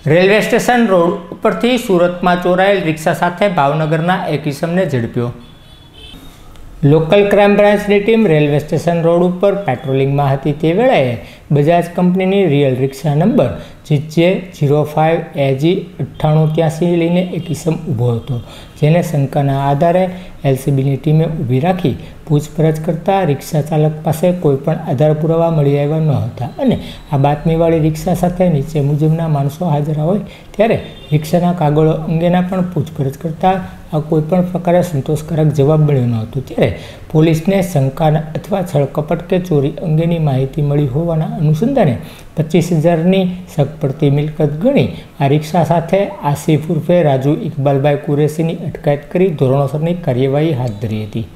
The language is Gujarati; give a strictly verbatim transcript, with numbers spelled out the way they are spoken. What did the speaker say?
રેલવે સ્ટેશન રોડ ઉપરથી સુરતમાં ચોરાયેલ રિક્ષા સાથે ભાવનગરના એક ઇસમને ઝડપ્યો। લોકલ ક્રાઇમ બ્રાન્ચની ટીમ રેલવે સ્ટેશન રોડ ઉપર પેટ્રોલિંગમાં હતી તે વેળાએ બજાજ કંપનીની રિયલ રિક્ષા નંબર જી જે ઝીરો ફાઇવ એ જી અઠ્ઠાણું ત્યાસી લઈને એક ઇસમ ઊભો હતો, જેને શંકાના આધારે એલસીબીની ટીમે ઊભી રાખી પૂછપરછ કરતા રિક્ષા ચાલક પાસે કોઈપણ આધાર પુરાવા મળી આવ્યા ન હતા અને આ બાતમીવાળી રિક્ષા સાથે નીચે મુજબના માણસો હાજર હોય ત્યારે રિક્ષાના કાગળો અંગેના પણ પૂછપરછ કરતા આ કોઈપણ પ્રકારે સંતોષકારક જવાબ મળ્યો ન હતો। ત્યારે પોલીસને શંકા અથવા છળકપટ કે ચોરી અંગેની માહિતી મળી હોવાના અનુસંધાને પચીસ હજારની શક પડતી મિલકત ગણી આ રિક્ષા સાથે આસિફ ઉર્ફે રાજુ ઇકબાલભાઈ કુરેશીની અટકાયત કરી ધોરણસરની કાર્યવાહી હાથ ધરી હતી।